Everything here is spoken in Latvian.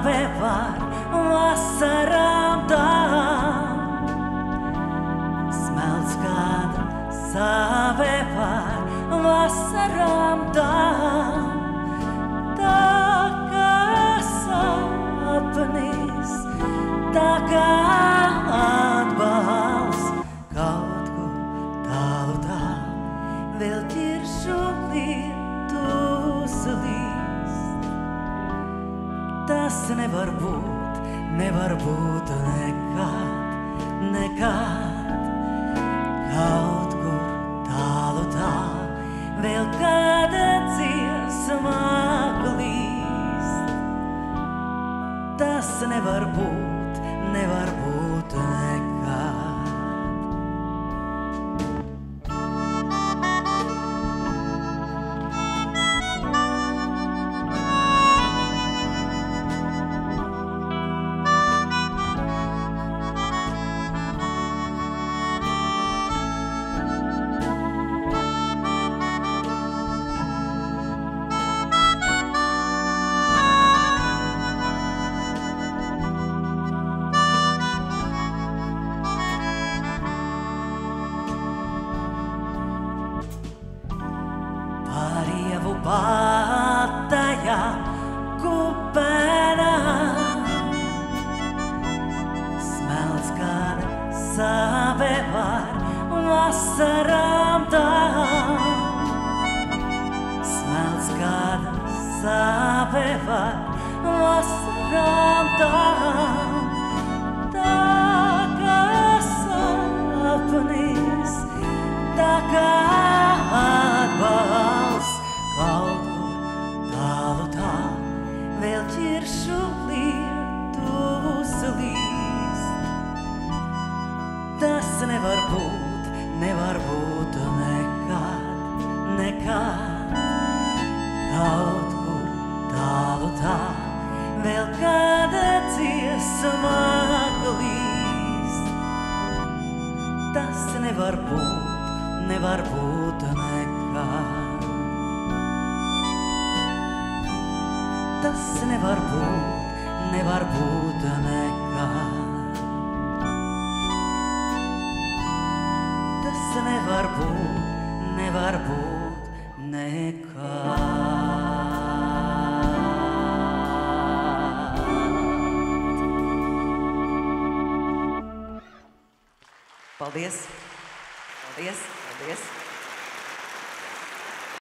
Sāve var vasarām tām, smelts kāda sāve var vasarām tām, tā kā sapnis, tā kā atbalsts kaut kur tālu tālu, vēl ķiršu lietus līst. Tas nevar būt nekad, nekad, kaut kur tālu tālu, vēl kāda dziesma glīst. Tas nevar būt nekad. Pārtajā kupenā smelts kāda sāve var vasarām tām, smelts kāda sāve var vasarām tām, tā kā sapnis, tā kā atbalsts kaut kur tālu tālu, vēl ķiršu lietus līst. Tas nevar būt nekad, kaut kur tālu tālu, vēl kāda dziesma glīst. Tas nevar būt nekad. Tas nevar būt nekad. Tas nevar būt nekad. Paldies! Paldies! Paldies!